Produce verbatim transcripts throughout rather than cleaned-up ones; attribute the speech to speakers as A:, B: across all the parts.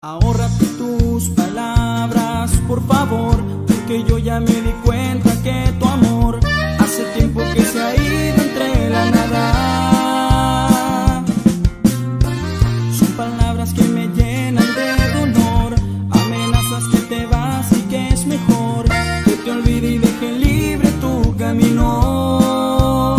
A: Ahórrate tus palabras, por favor, porque yo ya me di cuenta que tu amor hace tiempo que se ha ido entre la nada. Son palabras que me llenan de dolor, amenazas que te vas y que es mejor que te olvide y deje libre tu camino.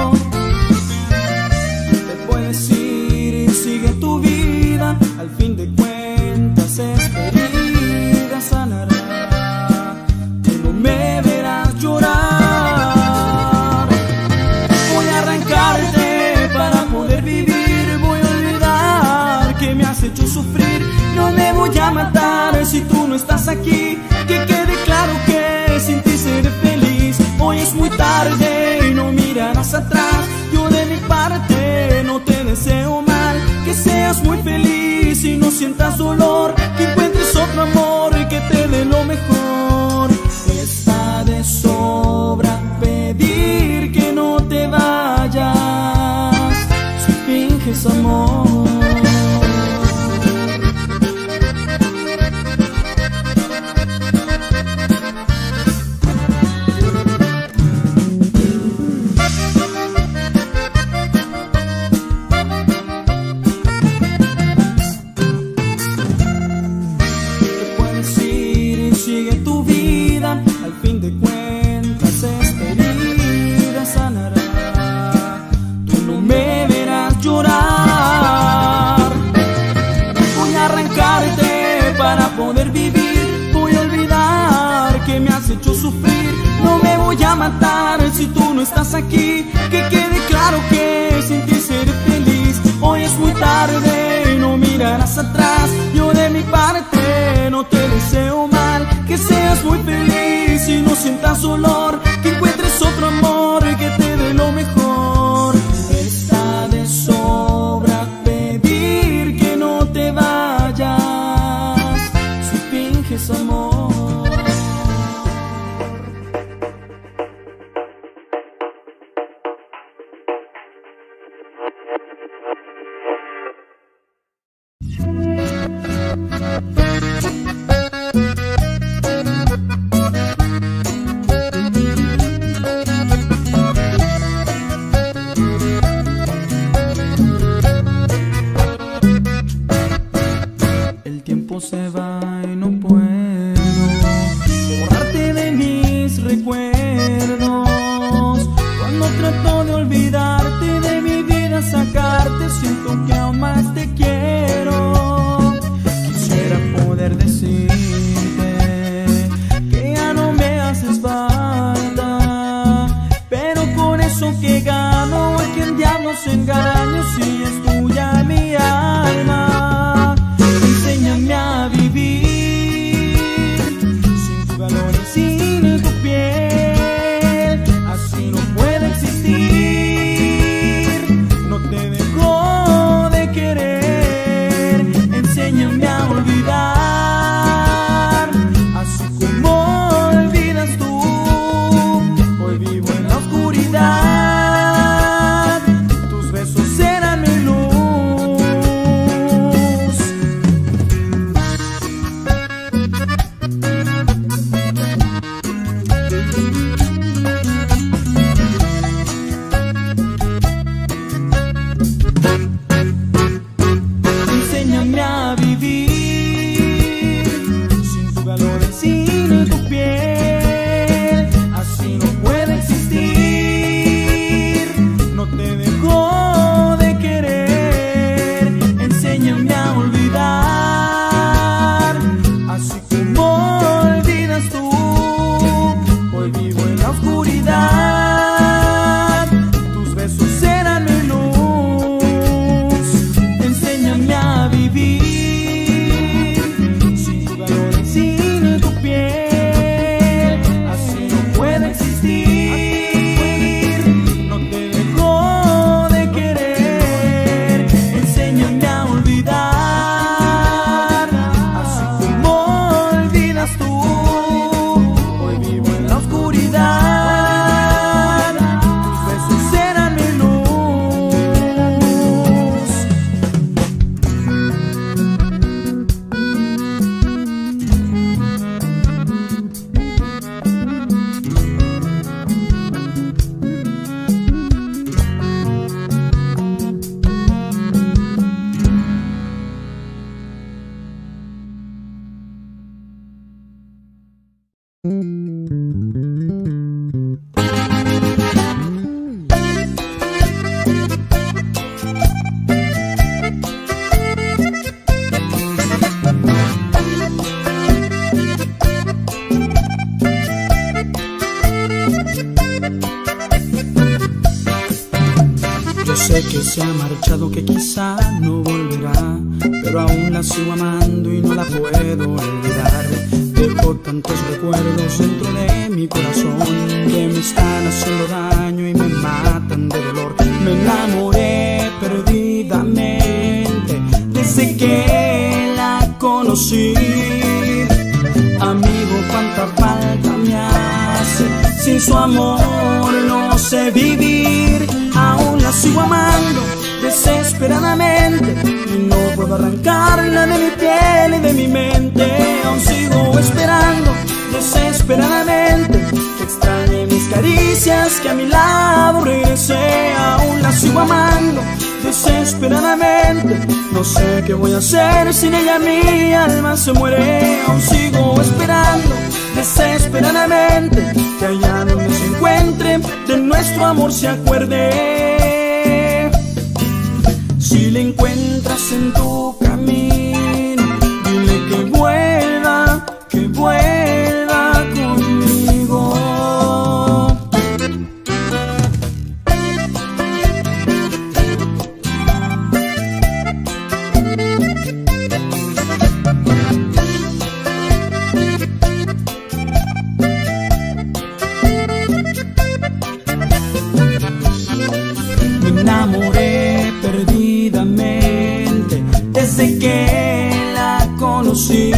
A: Te puedes ir y sigue tu vida, al fin de cuentas esta herida sanará. Tú no me verás llorar. Voy a arrancarte para poder vivir. Voy a olvidar que me has hecho sufrir. No me voy a matar si tú no estás aquí. Que quede claro que sin ti seré feliz. Hoy es muy tarde y no mirarás atrás. Yo de mi parte no te deseo mal. Que seas muy feliz y no sientas dolor. Que encuentres otro amor y que te dé lo mejor. Está de sobra pedir que no te vayas si finges amor. Sigue tu vida, al fin de cuentas esta herida sanará. Tú no me verás llorar. Voy a arrancarte para poder vivir. Voy a olvidar que me has hecho sufrir. No me voy a matar si tú no estás aquí. Que quede claro que sin ti seré feliz. Hoy es muy tarde y no mirarás atrás. Yo de mi parte no te deseo mal. Que seas muy feliz y no sientas dolor. Que encuentres otro amor y que te dé lo mejor. Está de sobra pedir que no te vayas si finges amor. Se va y no puedo borrarte de mis recuerdos. Cuando trato de olvidarte de mi vida, sacarte, siento que aún más te quiero. Quisiera poder decirte que ya no me haces falta, pero con eso que gano, ¿a quién diablos engaño si es tuya mi alma? Enséñame a vivir Sé que se ha marchado, que quizá no volverá, pero aún la sigo amando y no la puedo olvidar. Dejo tantos recuerdos dentro de mi corazón que me están haciendo daño y me matan de dolor. Me enamoré perdidamente desde que la conocí. Amigo, cuánta falta me hace, sin su amor no sé vivir. Aún la sigo amando desesperadamente y no puedo arrancarla de mi piel y de mi mente. Aún sigo esperando desesperadamente que extrañe mis caricias, que a mi lado regrese. Aún la sigo amando desesperadamente, no sé qué voy a hacer sin ella, mi alma se muere. Aún sigo esperando desesperadamente que allá donde se encuentre de nuestro amor se acuerde. Si le encuentras en tu camino, dile que vuelva, que vuelva conmigo. Me enamoré perdidamente desde que la conocí.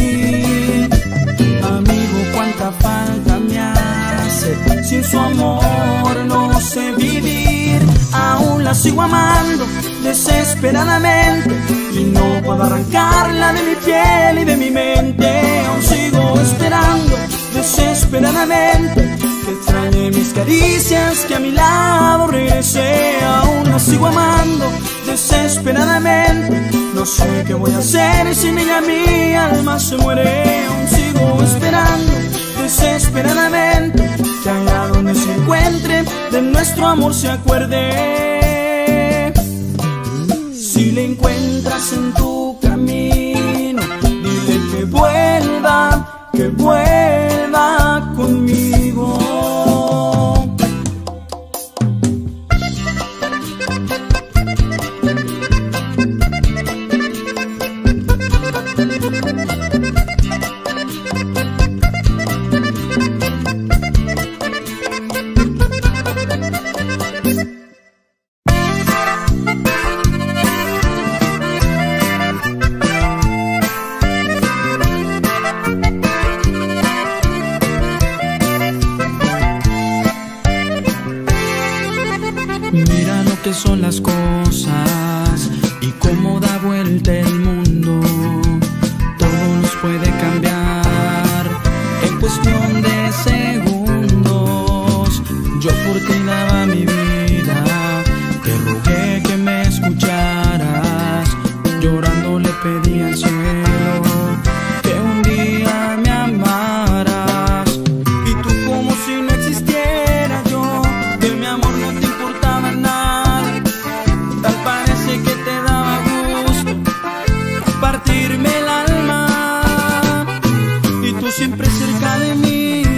A: Amigo, cuánta falta me hace, sin su amor no sé vivir. Aún la sigo amando desesperadamente y no puedo arrancarla de mi piel y de mi mente. Aún sigo esperando desesperadamente que extrañe mis caricias, que a mi lado regrese. Aún la sigo amando desesperadamente, no sé qué voy a hacer sin ella, mi alma se muere. Aún sigo esperando desesperadamente que allá donde se encuentre de nuestro amor se acuerde. Si le encuentras en tu camino, dile que vuelva, que vuelva conmigo. Mira lo que son las cosas y cómo da vuelta el mundo. Todo nos puede cambiar en cuestión de segundos. Yo por ti daba mi vida, te rogué que me escucharas. Llorando le pedí al cielo que un día me amaras. Y tú como si no existiera yo, de mi amor no te importaba nada. Tal parece que te daba gusto partirme el alma. Y tú siempre cerca de mí,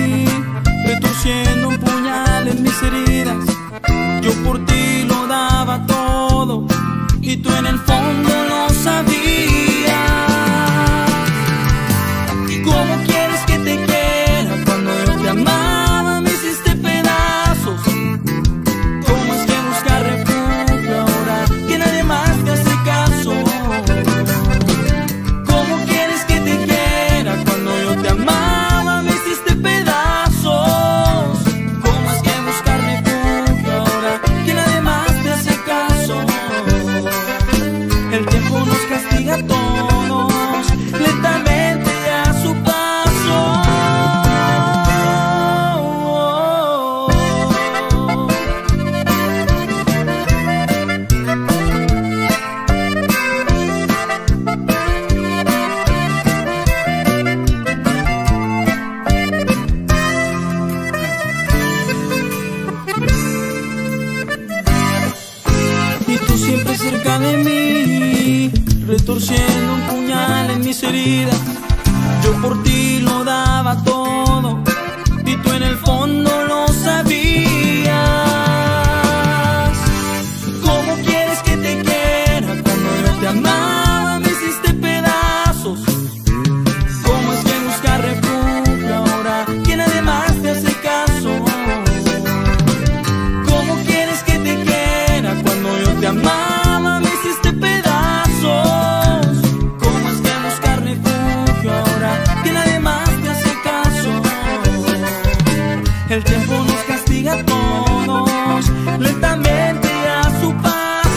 A: heridas. Yo por ti lo daba todo y tú en el fondo lo sabías. ¿Cómo quieres que te quiera cuando yo te amaba? Me hiciste pedazos. ¿Cómo es que buscar refugio ahora que nadie más te hace caso? ¿Cómo quieres que te quiera cuando yo te amaba? Me hiciste pedazos. ¿Cómo es que buscar refugio ahora que nadie más te hace caso? El tiempo nos castiga a todos, lentamente y a su paso.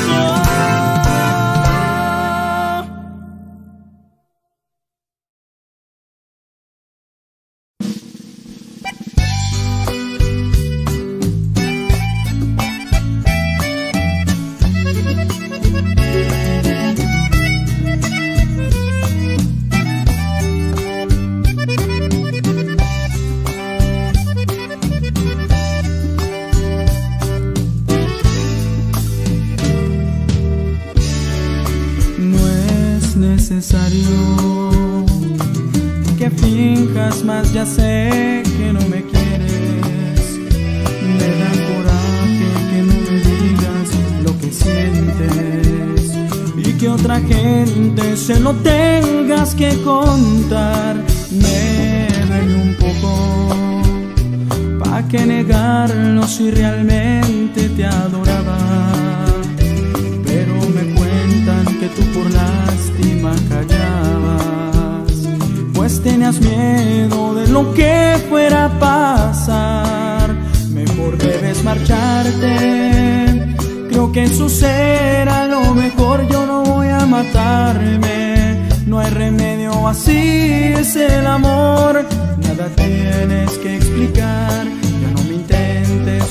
A: Necesario que finjas más, ya sé que no me quieres. Me da coraje que no me digas lo que sientes y que otra gente se lo tengas que contar. Me duele un poco, ¿pa' qué negarlo si realmente te adoraba? Pero me cuentan que tú por lástima callabas, pues tenías miedo de lo que fuera a pasar. Mejor debes marcharte, creo que eso será lo mejor. Yo no voy a matarme, no hay remedio, así es el amor. Nada tienes que explicar, ya no me intentes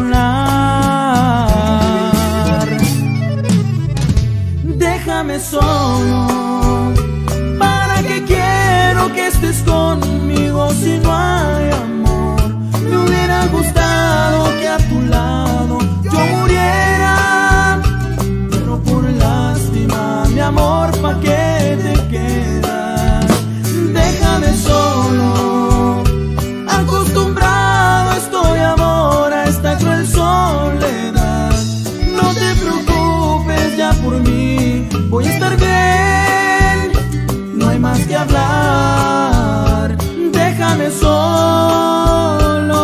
A: consolar. Déjame solo, ¿para qué quiero que estés conmigo si no hay amor? Me hubiera gustado que a tu lado yo muriera, pero por lástima, mi amor, ¿pa' qué te quedas? Déjame solo, acostumbrado estoy, amor, a esta cruel soledad. No te preocupes ya por mí, voy a estar bien, no hay más que hablar. Déjame solo.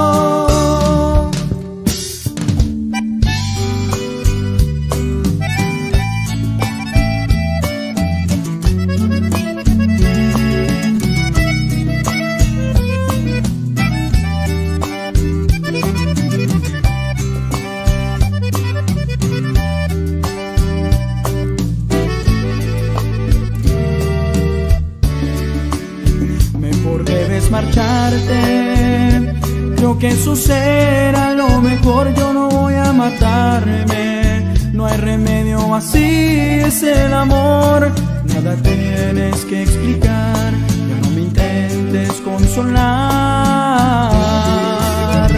A: Marcharte, creo que eso será lo mejor. Yo no voy a matarme, no hay remedio, así es el amor. Nada tienes que explicar, ya no me intentes consolar.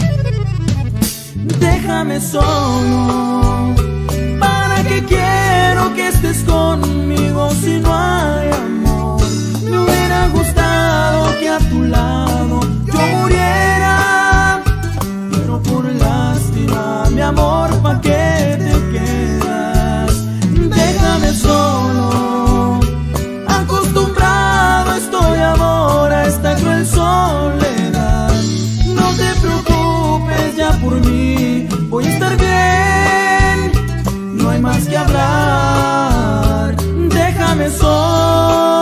A: Déjame solo, ¿para qué quiero que estés conmigo si no hay amor? Me hubiera gustado que a tu lado yo muriera, pero por lástima, mi amor, ¿pa' qué te quedas? Déjame solo, acostumbrado estoy, amor, a esta cruel soledad. No te preocupes ya por mí, voy a estar bien, no hay más que hablar. Déjame solo.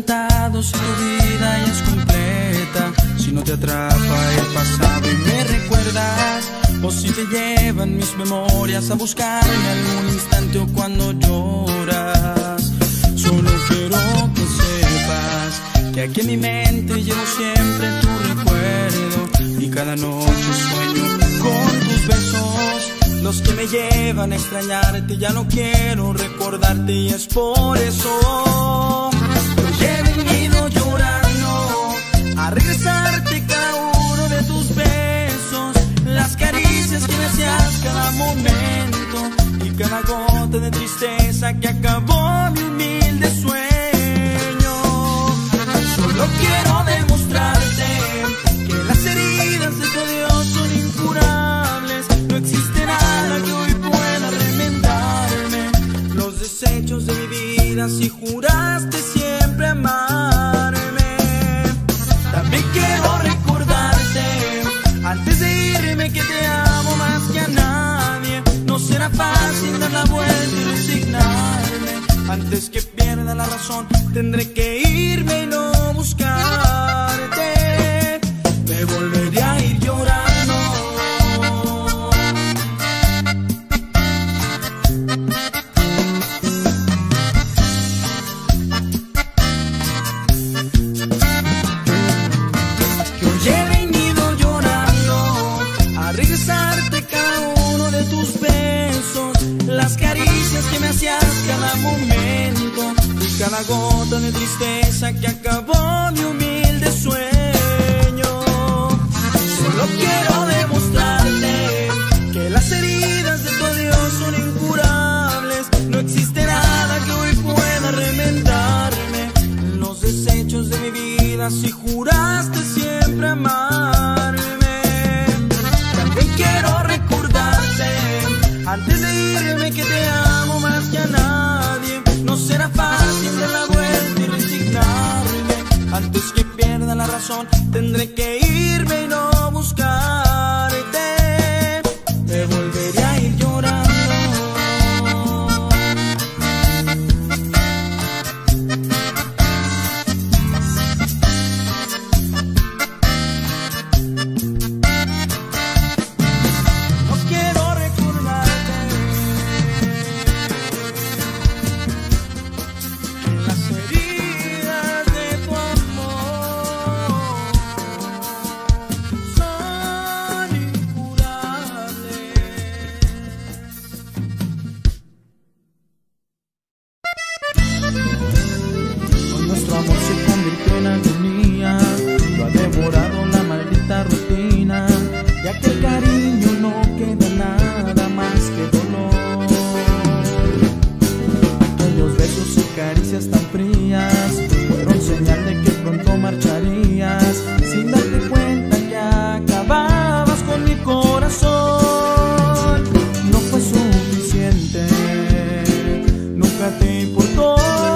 B: preguntado si tu vida ya es completa, si no te atrapa el pasado y me recuerda
A: recuerdas, o si te llevan mis memorias a buscarme algún instante o cuando lloras. Solo quiero que sepas que aquí en mi mente llevo siempre tu recuerdo, y cada noche sueño con tus besos, los que me llevan a extrañarte. Ya no quiero recordarte y es por eso que he venido llorando a regresarte cada uno de tus besos, las caricias que me hacías cada momento y cada gota de tristeza que acabó mi humilde sueño. Solo quiero demostrarte que las heridas de tu Dios son incurables. No existe nada que hoy pueda remendarme los desechos de mi vida si juraste siempre amarme. También quiero recordarte antes de irme que te amo más que a nadie. No será fácil dar la vuelta y resignarme. Antes que pierda la razón tendré que irme y no buscarte. Me volveré a ir llorando. Que hoy he venido llorando a regresarte cada uno de tus besos, las caricias que me hacías cada momento y cada gota de tristeza que acabó mi humilde sueño. Solo quiero demostrarte que las heridas de tu Dios son incurables. No existe nada que hoy pueda remendarme los desechos de mi vida si juraste siempre amarme. También quiero recordarte antes de irme que te amo más que a nadie. No será fácil dar la vuelta y resignarme. Antes que pierda la razón tendré que irme y no buscarte. Me volveré a ir llorando. No quiero recordarte que las heridas de tu amor son incurables. Con nuestro amor se convirtió en agonía, lo ha devorado la maldita rutina, ya que el cariño no queda nada más que dolor. Aquellos besos y caricias tan frías fueron señal de que pronto marcharías, sin darte cuenta que acababas con mi corazón. No fue suficiente, nunca te importó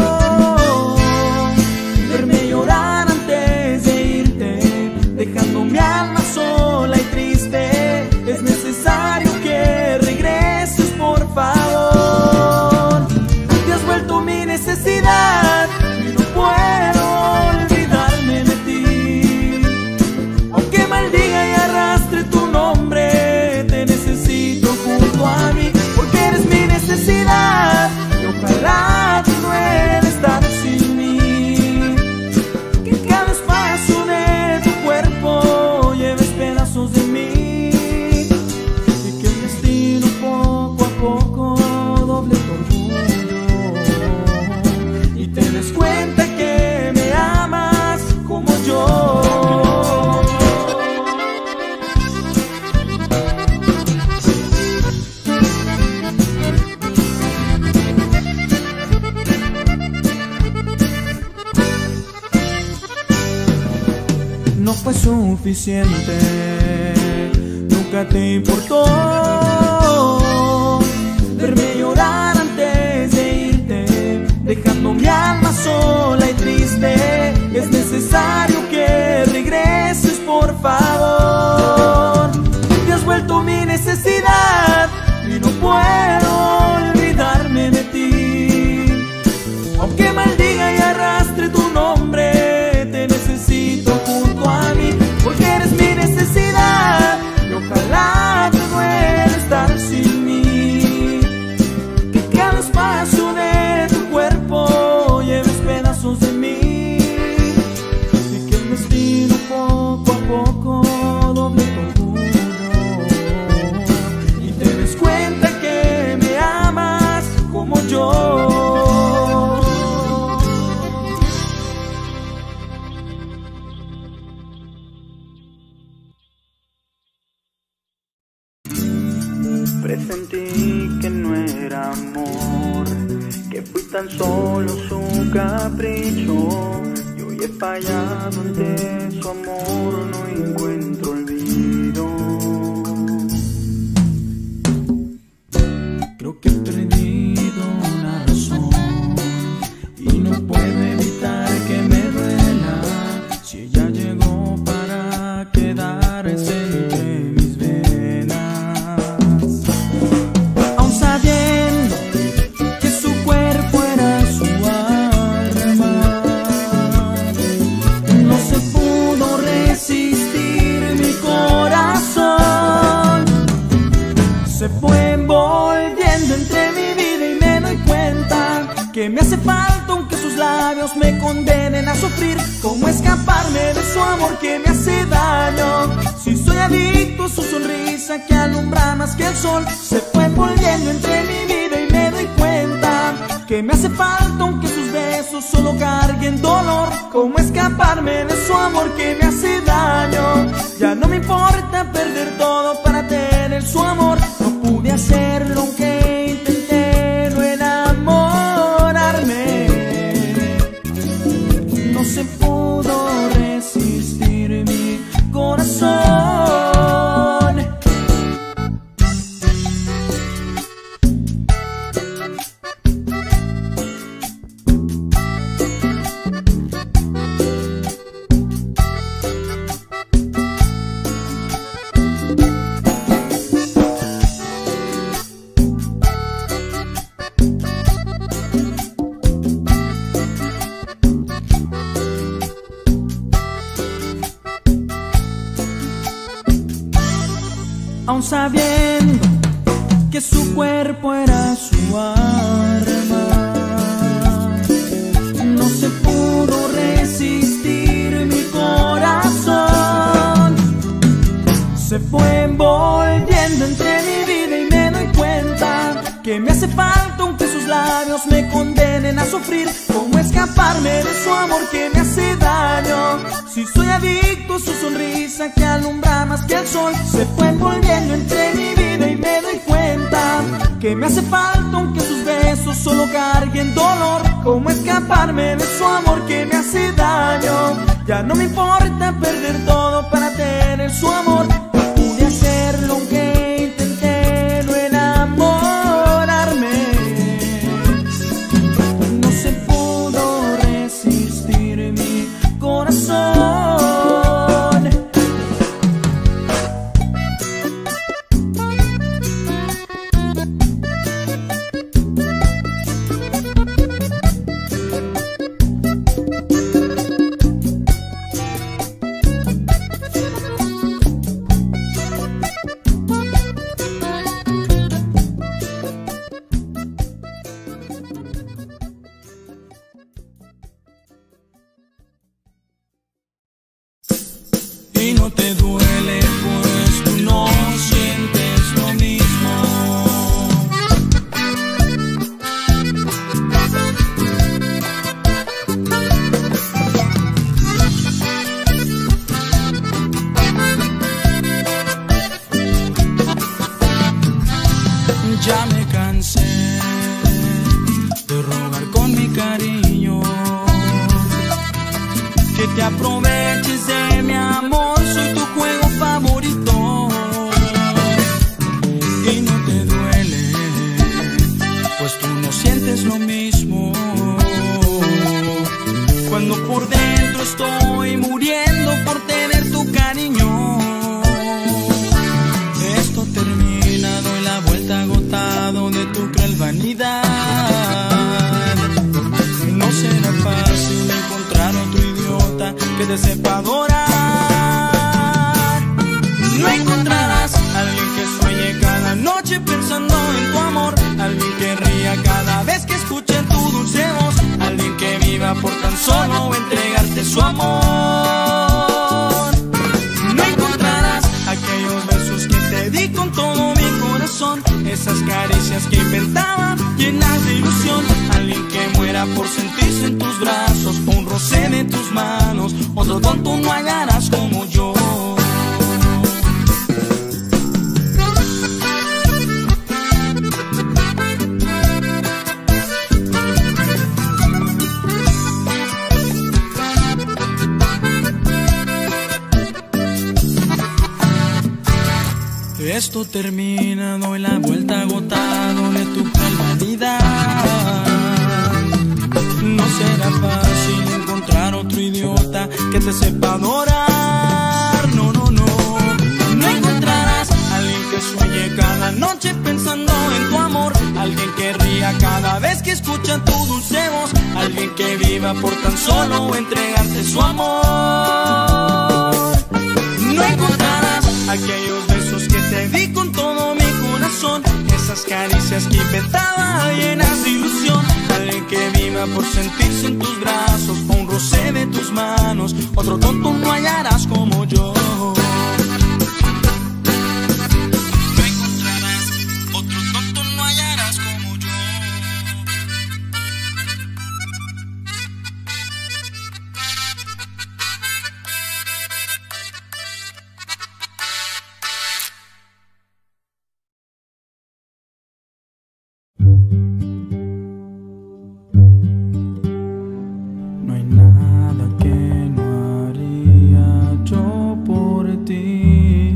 A: verme llorar antes de irte, dejando mi alma sola y triste. Es necesario que regreses, por favor. Te has vuelto mi necesidad y no puedo olvidarme de ti. Aunque maldiga y arrastre tu nombre, te necesito junto a mí, porque eres mi necesidad y ojalá te duele estar sin mí. Que cada espacio de tu cuerpo lleves pedazos de mí, y que el destino poco a poco doble tu orgullo y te des cuenta que me amas como yo. No fue suficiente, nunca te importó verme llorar antes de irte, dejando mi alma sola y triste. Es necesario que regreses, por favor. Te has vuelto mi necesidad y no puedo olvidarme de ti. Aunque maldiga y arrastre tu nombre, te necesito junto a mí, porque eres mi necesidad y ojalá
B: Presentí que no era amor, que fui tan solo su capricho. Y hoy he fallado ante su amor, no encuentro olvido.
A: Creo que he perdido la razón y no puedo evitar que me duela. Si ella llegó para quedarse entre mis venas, aún sabiendo que su cuerpo era su alma, no se pudo resistir mi corazón. Se fue envolviendo entre mi vida y me doy cuenta que me hace falta aunque sus labios me condenen a sufrir. ¿Cómo escaparme de su amor que me hace daño? Si soy adicto a su sonrisa que alumbra más que el sol. Se fue envolviendo entre mi vida y me doy cuenta que me hace falta aunque sus besos solo carguen dolor. ¿Cómo escaparme de su amor que me hace daño? Ya no me importa perder todo para tener su amor. No pude hacerlo aunque intenté no enamorarme. No se pudo resistir mi corazón. Aún sabiendo que su cuerpo era su arma, no se pudo resistir mi corazón. Se fue envolviendo entre mi vida y me doy cuenta que me hace falta aunque sus labios me condenen a sufrir. ¿Cómo escaparme de su amor que me hace daño? Si soy adicto a su sonrisa que alumbra más que el sol. Se fue envolviendo entre mi vida y me doy cuenta que me hace falta aunque sus besos solo carguen dolor. ¿Cómo escaparme de su amor que me hace daño? Ya no me importa perder todo para tener su amor. No pude hacerlo aunque intenté no enamorarme. No se pudo resistir mi corazón. Y no te duele pues tú no sientes lo mismo. Ya me cansé de rogar con mi cariño que te aproveches de mi amor. Soy tu juego favorito y no te duele pues tú no sientes lo mismo. Cuando por dentro estoy muriendo por tener tu cariño. Esto termina, doy la vuelta agotado de tu cruel vanidad. No será fácil encontrar otro idiota que te sepa adorar. No encontrarás a alguien que sueñe cada noche pensando en tu amor, alguien que ría cada vez que escuche tu dulce voz, alguien que viva por tan solo entregarte su amor. No encontrarás aquellos besos que te di con todo mi corazón, esas caricias que inventaba llenas de ilusión, alguien que muera por sentirse en tus brazos, un roce de tus manos, otro don tú no hallarás como yo. Esto termina, doy la vuelta agotado de tu calidad. No será fácil encontrar otro idiota que te sepa adorar. No, no, no. No encontrarás a alguien que sueñe cada noche pensando en tu amor. Alguien que ría cada vez que escucha tu dulce voz. Alguien que viva por tan solo entregarte su amor. No encontrarás aquellos besos que te di con todo mi corazón. Esas caricias que inventaba llenas de ilusión. Alguien que viva por sentirse en tus brazos, o un roce de tus manos. Otro tonto no hallarás como yo. No encontrarás otro tonto, no hallarás como yo. No hay nada que no haría yo por ti.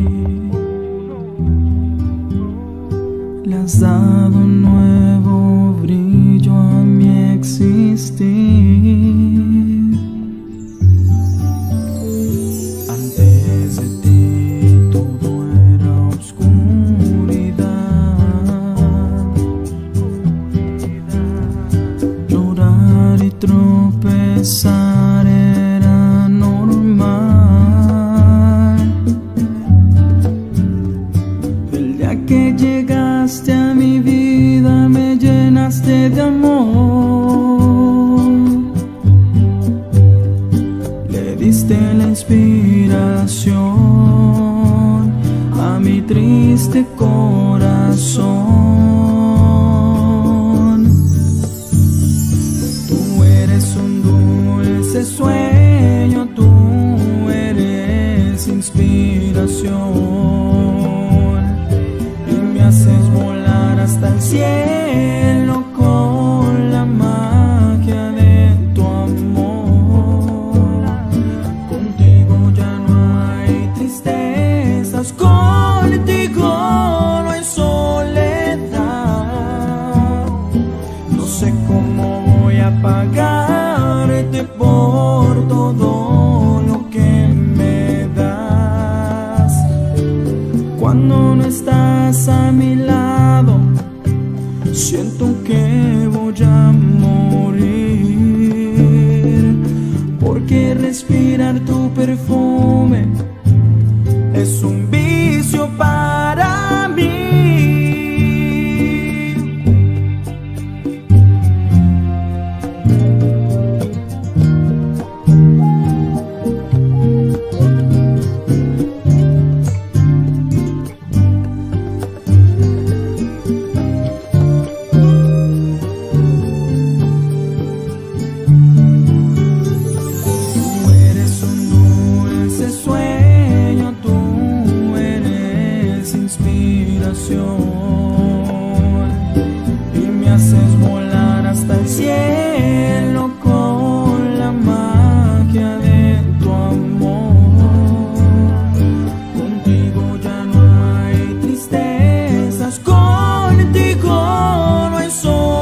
A: Le has dado un nuevo brillo a mi existir. Antes de ti todo era oscuridad. Llorar y tropezar era normal. El día que llegaste a mi vida me llenaste de amor. Le diste la inspiración a mi triste corazón. Tú eres un dulce sueño, tú eres inspiración y me haces volar hasta el cielo con la magia de tu amor. Contigo ya no hay tristezas, contigo no hay soledad. No sé cómo voy a pagarte por todo lo que me das. Cuando no estás a mi lado, siento que voy a morir. Porque respirar tu perfume es un vicio para mí. Y me haces volar hasta el cielo con la magia de tu amor. Contigo ya no hay tristezas, contigo no hay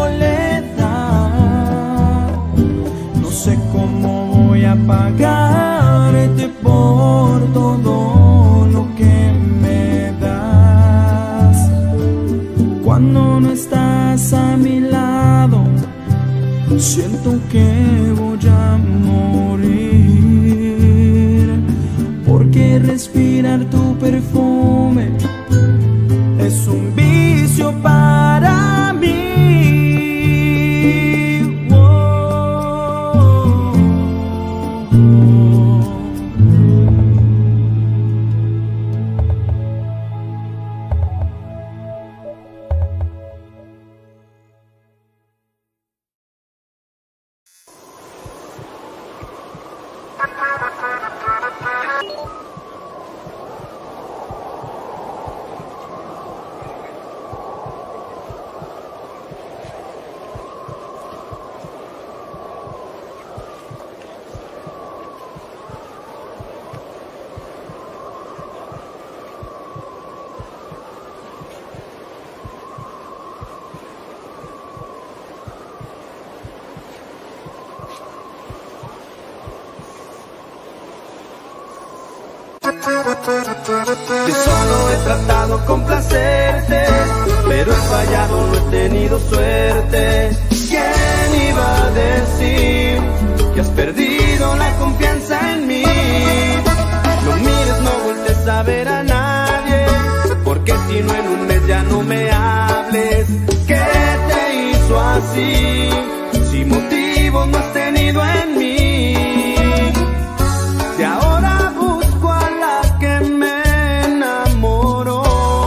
A: soledad. No sé cómo voy a pagarte por todo lo que me das. Cuando no estás a mi lado, siento que voy a morir. Porque respirar tu perfume es un vicio para mí. Yo solo he tratado complacerte, pero he fallado, no he tenido suerte. ¿Quién iba a decir que has perdido la confianza en mí? No mires, no voltees a ver a nadie, porque si no en un mes ya no me hables. ¿Qué te hizo así? Si motivos no has tenido en mí. Y ahora busco a la que me enamoró,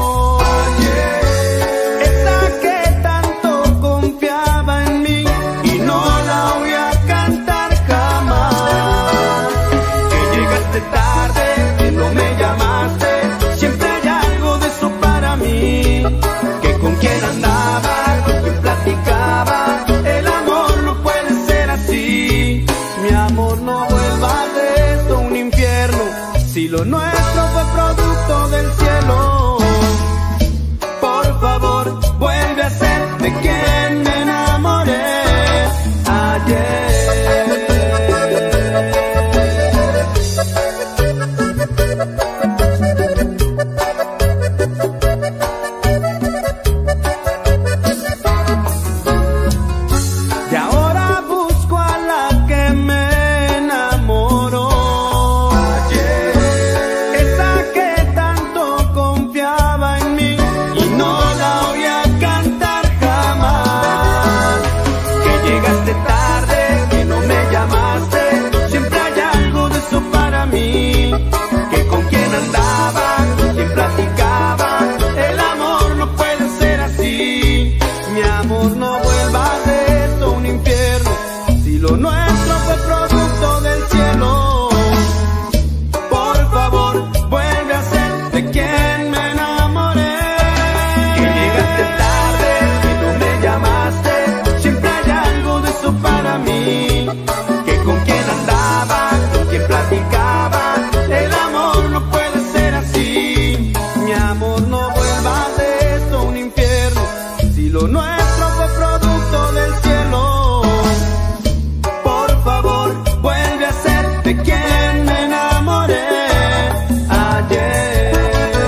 A: esa que tanto confiaba en mí, y no la voy a cantar jamás. Que llegaste tarde, que no me llamaste, siempre hay algo de eso para mí. Que con quién andaba, con quién platicaba, el amor no puede ser así. Mi amor, no vuelvas de esto un infierno, si lo nuestro fue producto del cielo. Por favor, vuelve a ser de quien me enamoré ayer. Y ahora busco a la que me enamoró, esa que tanto confiaba en mí, y no la voy a cantar jamás. Que llegaste tarde, que no me llamaste, siempre hay algo de eso para mí. Que con quién andaba, con quién platicaba, el amor no puede ser así. Mi amor, no vuelvas de esto un infierno, si lo nuestro fue producto del cielo. Por favor, vuelve a ser de quien me enamoré. Que llegaste tarde, que no me llamaste, siempre hay algo de eso para mí. Que con quién andaba, con quién platicaba, el amor no puede ser así. Mi amor, no vuelvas de esto un infierno, si lo nuestro fue producto del cielo. Por favor, vuelve a ser de quien me enamoré ayer.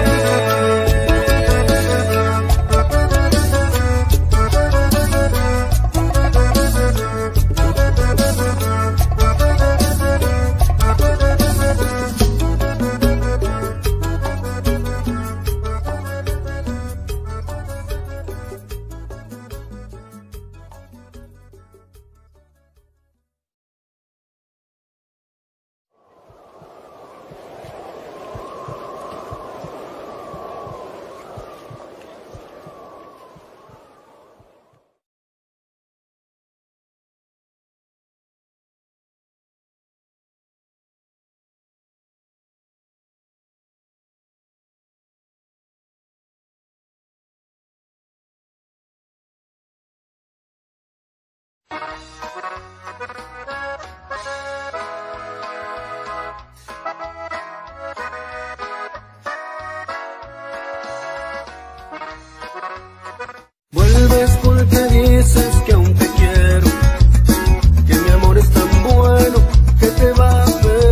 A: Vuelves porque dices que aún te quiero, que mi amor es tan bueno que te va a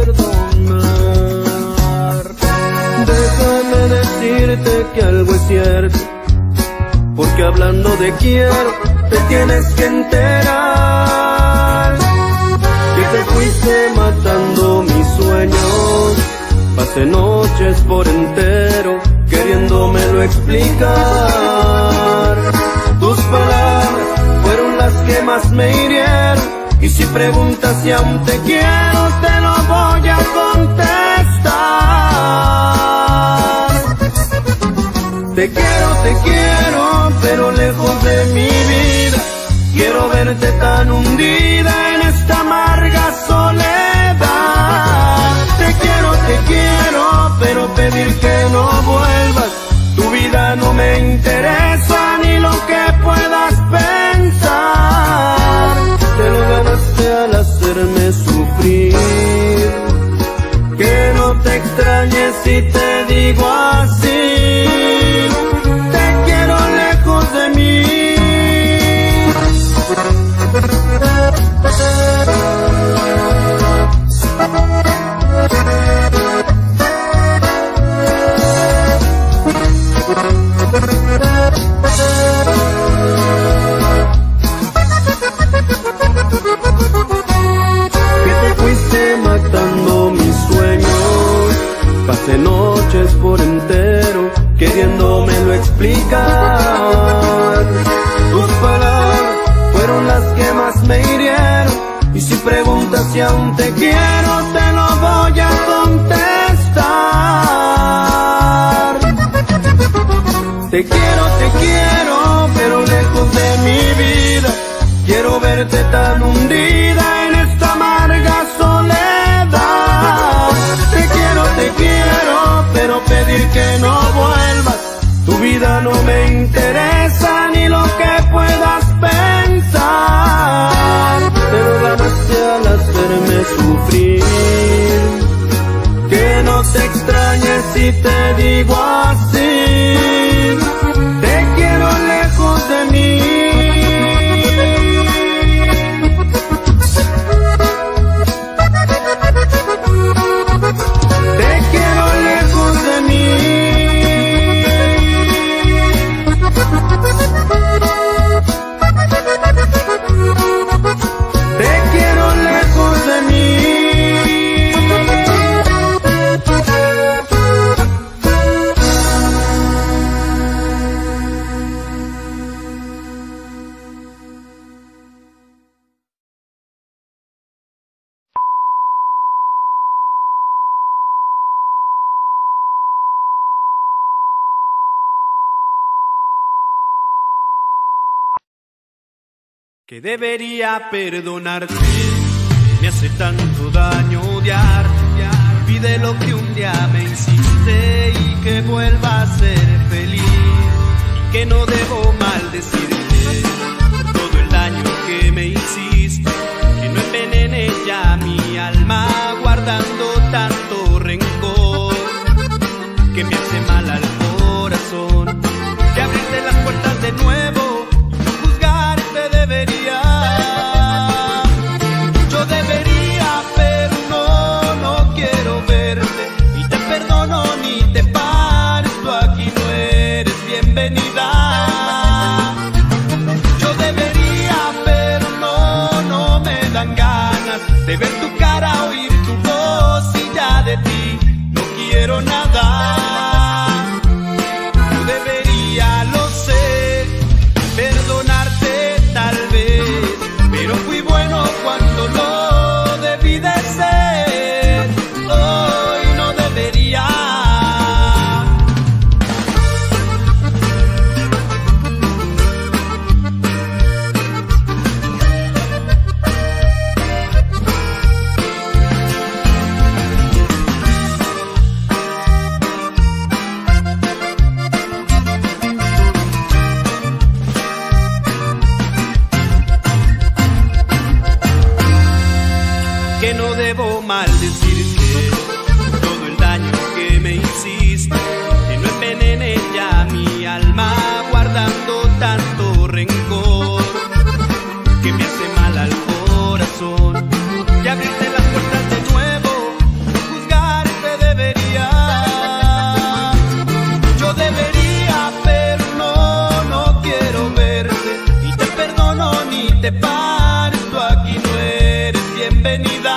A: perdonar. Déjame decirte que algo es cierto, porque hablando de quiero te tienes que enterar que te fuiste matando mis sueños. Pasé noches por entero queriéndomelo explicar. Tus palabras fueron las que más me hirieron, y si preguntas si aún te quiero, te lo voy a contestar. Te quiero, te quiero, pero lejos de mi vida. Quiero verte tan hundida en esta amarga soledad. Te quiero, te quiero, pero pedir que no vuelvas. Tu vida no me interesa, ni lo que puedas pensar. Te lo ganaste al hacerme sufrir. Que no te extrañes si te digo así. Te quiero lejos de mí.
B: lo explicar. Tus palabras fueron las que más me hirieron, y si preguntas si aún te quiero, te lo voy a contestar. Te quiero, te quiero, pero lejos de mi vida. Quiero verte tan hundida en esta amarga soledad. Te quiero, te quiero, pero pedir que no vuelvas. Tu vida no me interesa, ni lo que puedas pensar. Pero ganaste al hacerme sufrir. Que no te extrañes si te digo así. Te quiero lejos de mí. Te quiero lejos de mí. Te quiero lejos de mí.
C: Que debería perdonarte, me hace tanto daño odiar. Pide lo que un día me hiciste y que vuelva a ser feliz. Y que no debo maldecirte por todo el daño que me hiciste. Que no envenene ya mi alma guardando tanto rencor. Que me hace mal al corazón, que abriste las puertas de nuevo. Yo debería, pero no, no quiero verte. Y te perdono ni te pares, tú aquí no eres bienvenida. Yo debería, pero no, no me dan ganas de ver tu cara, oír tu voz, y ya de ti no quiero nada. Yo debería, lo sé, perdonarte tal vez, pero fui bueno cuando lo debí de ser. Hoy no debería. Que no debo maldecirte todo el daño que me hiciste. Que no envenene ya mi alma guardando tanto rencor. Que me hace mal al corazón, que abriste las puertas de nuevo. Juzgarte debería. Yo debería, pero no, no quiero verte. Y te perdono ni te pares, tú aquí no eres bienvenida.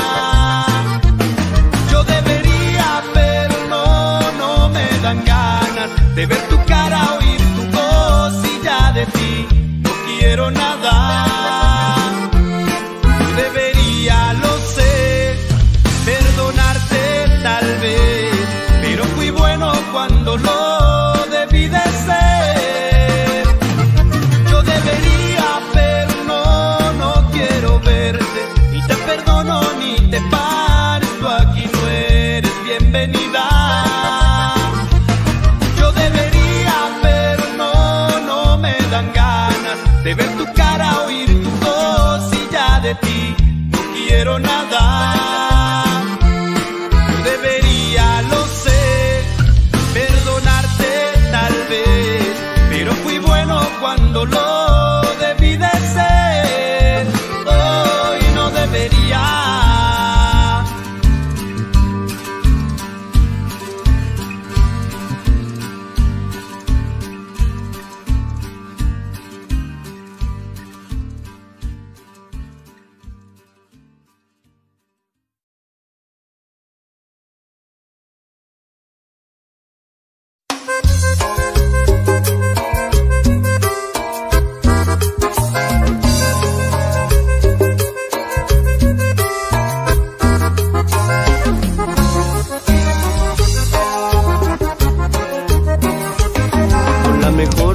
C: Yo debería, pero no, no me dan ganas de ver tu cara, oír tu voz, y ya de ti no quiero nada. Yo debería, lo sé, perdonarte tal vez, pero fui bueno cuando lo debí de ser. Yo debería, pero no, no quiero verte. Y te perdono ni te pares, tú aquí no eres bienvenida. Yo debería, pero no, no me dan ganas de ver tu cara, oír tu voz, y ya de ti no quiero nada. Yo debería, lo sé, perdonarte tal vez, pero fui bueno cuando lo debí de ser. Hoy no debería.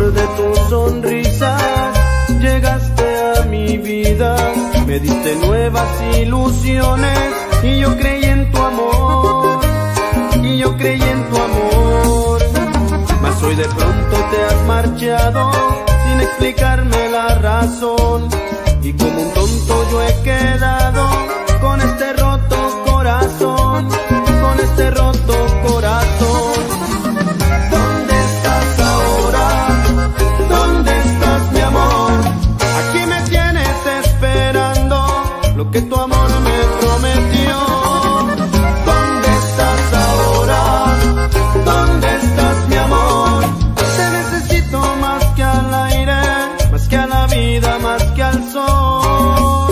C: color de tu sonrisa, llegaste a mi vida, me diste nuevas ilusiones y yo creí en tu amor, y yo creí en tu amor. Mas hoy de pronto te has marchado sin explicarme la razón, y como un tonto yo he quedado con este roto corazón, con este roto corazón. ¿Dónde estás ahora? ¿Dónde estás, mi amor? Aquí me tienes esperando lo que tu amor me prometió. ¿Dónde estás ahora? ¿Dónde estás, mi amor? Te necesito más que al aire, más que a la vida, más que al sol.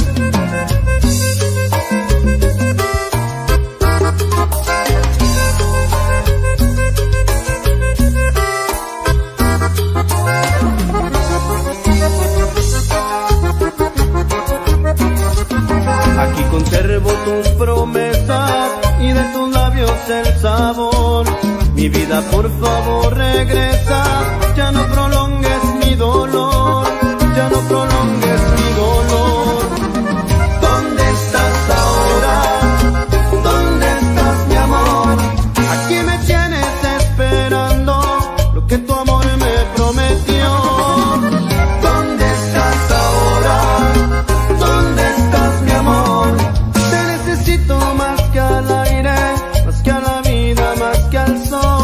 C: Aquí conservo tus promesas y de tus labios el sabor. Mi vida, por favor, regresa, ya no prolongues mi dolor, ya no prolongues mi dolor. ¿Dónde estás ahora? ¿Dónde estás, mi amor? Aquí me tienes esperando lo que tu amor me prometió. ¿Dónde estás ahora? ¿Dónde estás, mi amor? Te necesito más que al aire, más que a la vida, más que al sol.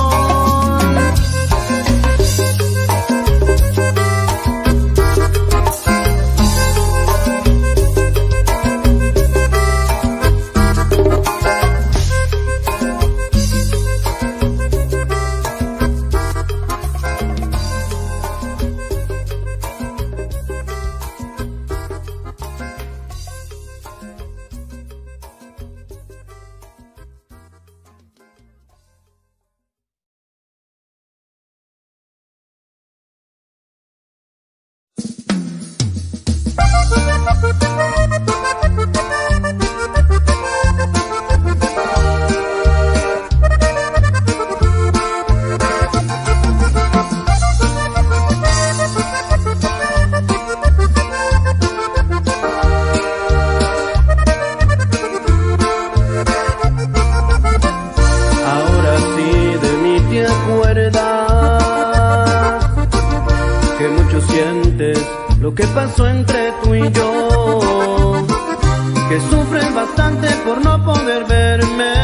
C: Ahora sí de mí te acuerdas, que mucho sientes lo que pasó entre tú y yo, que sufres bastante por no poder verme.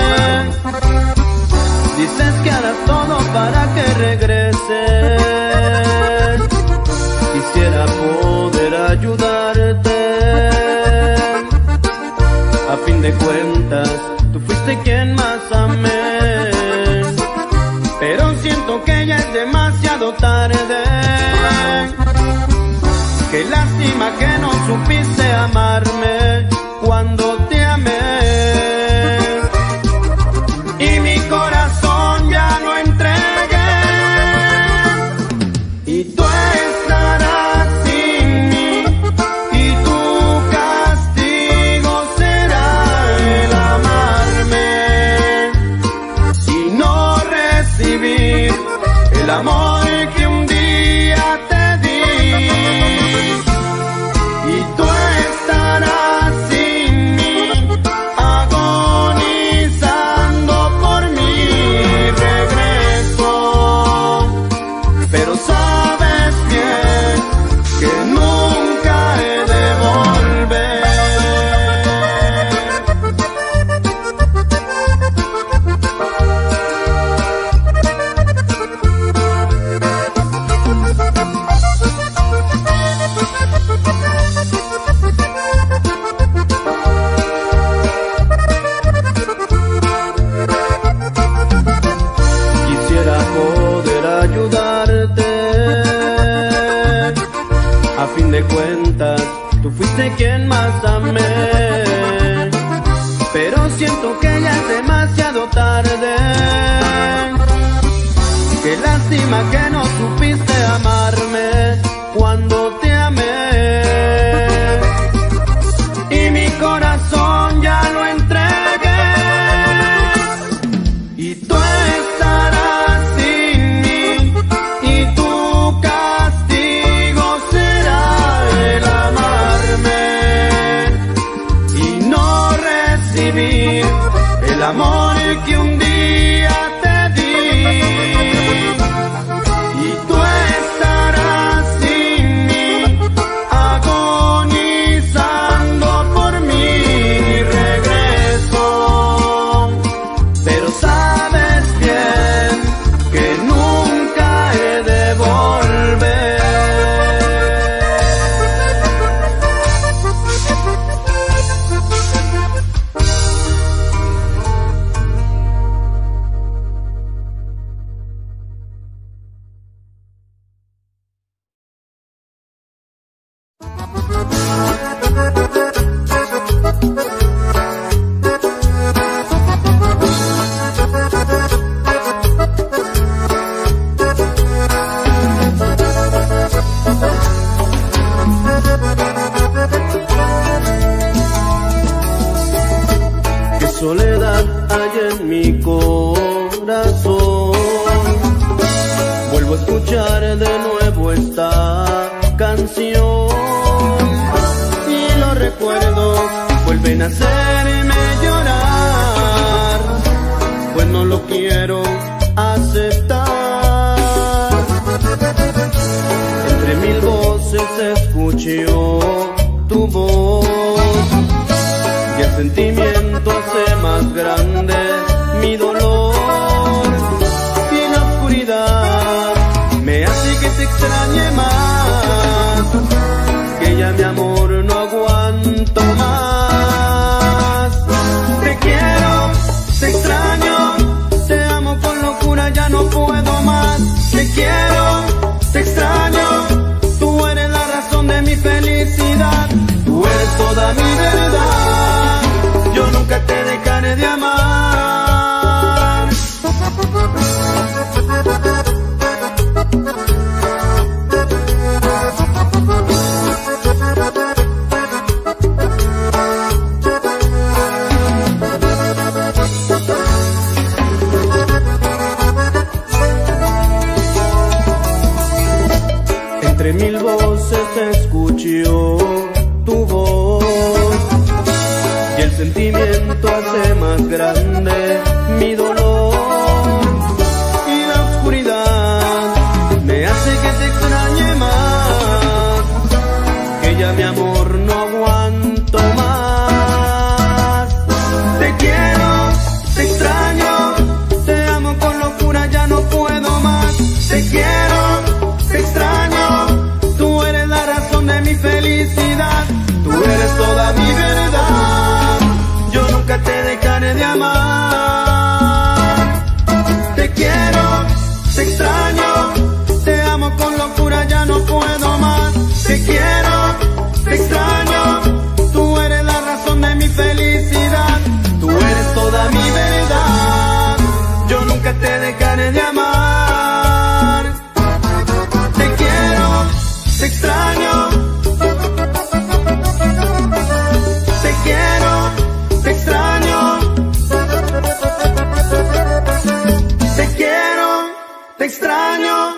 C: Dices que harás todo para que regreses. Quisiera poder ayudarte. A fin de cuentas, tú fuiste quien más amé, pero siento que ya es demasiado tarde. Qué lástima que no supiste amarme cuando te amé, y mi corazón ya lo entregué, y tú estarás sin mí, y tu castigo será el amarme y no recibir el amor que un día te di. Y tú estarás sin mí, agonizando por mi regreso, pero sabes bien que nunca he de volver. Quisiera poder ayudarte. A fin de cuentas, tú fuiste quien más amé, pero siento que ya es demasiado tarde. Qué lástima que no supiste amarme cuando te amé, y mi corazón ya lo entregué, y tú estarás sin mí, y tu vuelvo a escuchar de nuevo esta canción y los recuerdos vuelven a hacerme llorar, pues no lo quiero aceptar. Entre mil voces escucho tu voz y el sentimiento hace más grande mi dolor, y en la oscuridad me hace que te extrañe más, que ya mi amor no aguanto más. Te quiero, te extraño, te amo con locura, ya no puedo más. Te quiero, te extraño, tú eres la razón de mi felicidad, tú eres toda mi verdad, yo nunca te dejaré de amar. Entre mil voces escucho tu voz y el sentimiento hace más grande mi dolor, y la oscuridad me hace que te extrañe más, que ya mi amor no aguanto más. Te quiero, te extraño, te amo con locura, ya no puedo más. Te quiero, te extraño, tú eres la razón de mi felicidad, tú eres toda mi verdad, yo nunca te dejaré de amar. Te quiero, te extraño, te amo con locura, ya no puedo más. Te quiero, te extraño, tú eres la razón de mi felicidad, tú eres toda mi verdad, yo nunca te dejaré de amar. Te quiero, te extraño, te quiero, te extraño, te quiero, te extraño.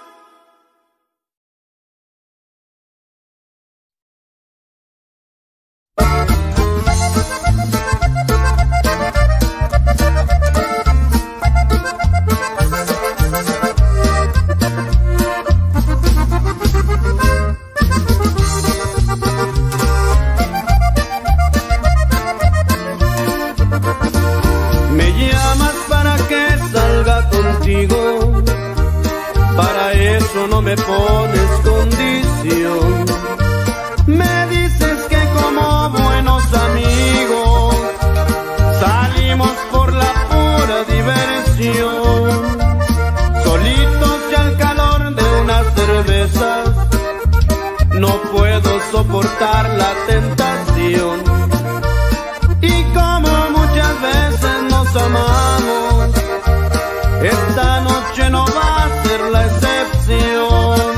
C: Para eso no me pones condición. Me dices que como buenos amigos salimos por la pura diversión, solitos y al calor de una cerveza. No puedo soportar la tentación, y como muchas veces nos amamos, esta noche no va a ser la excepción.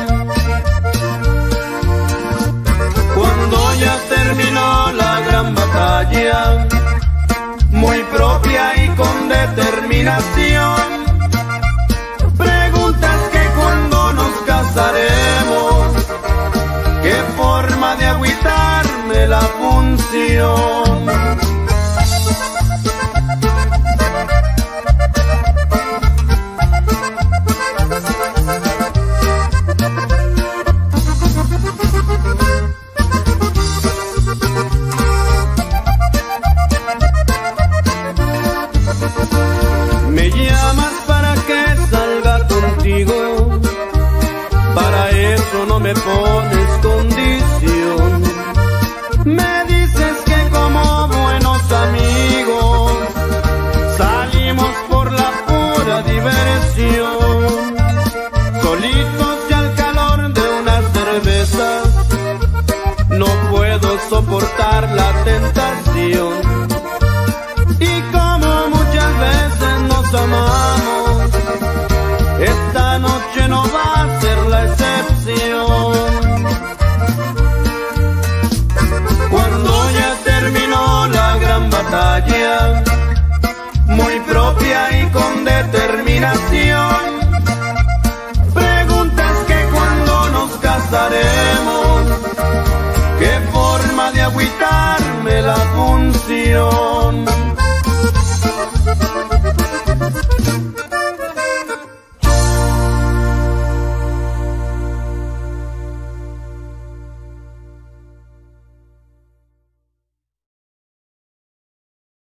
C: Cuando ya terminó la gran batalla, muy propia y con determinación, preguntas que cuando nos casaremos, qué forma de agüitarme la función. Me llamas para que salga contigo, para eso no me pones condición.